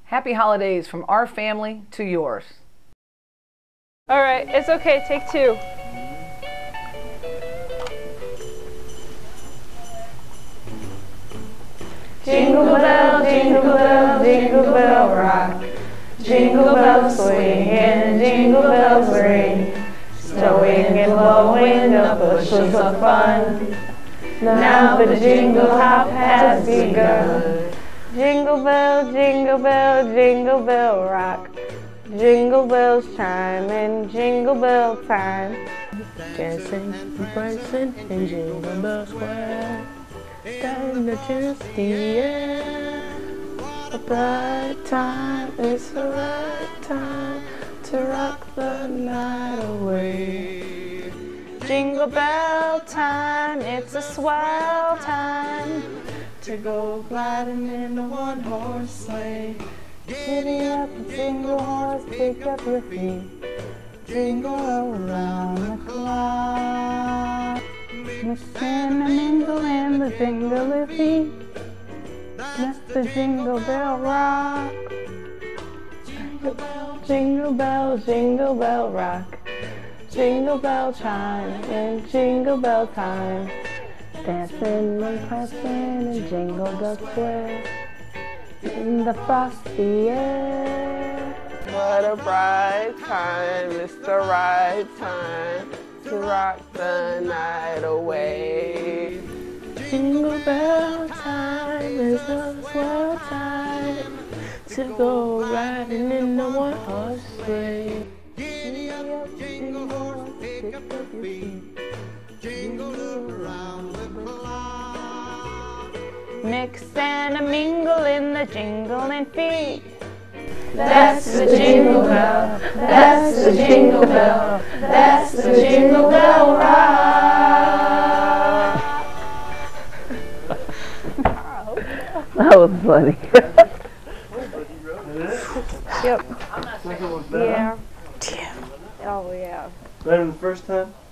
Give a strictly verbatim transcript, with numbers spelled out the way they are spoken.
Happy holidays from our family to yours. All right, it's okay, take two. Jingle bell, jingle bell, jingle bell rock. Jingle bells swing and jingle bells ring. Snowing and blowing up bushels of fun. Now the jingle hop has begun. Jingle bell, jingle bell, jingle bell rock. Jingle bells chime and jingle bell time. Dancing and prancing in Jingle Bell Square. Time to chance the air. A bright time, it's the right time to rock the night away. Jingle bell time, it's a swell time to go gliding in a one-horse sleigh. Giddy up, jingle horse, pick up your feet. Jingle around the clock. Mix and a mingle in the jingle feet. That's the Jingle Bell Rock. Jingle bell, jingle bell, jingle bell rock. Jingle bell chime and jingle bell time. Dancing and prancing in Jingle Bell Square. In the frosty air. What a bright time, it's the right time to rock the night away. Jingle bell time is a swell time to go riding in the one-horse sleigh. Giddy up, jingle horse, pick up your feet. Jingle around the clock. Mix and a mingle in the jingling feet. That's the jingle bell, that's the jingle bell, that's the Jingle Bell Rock. That was funny. Yep. Second one better? Yeah. Oh yeah. Better than the first time?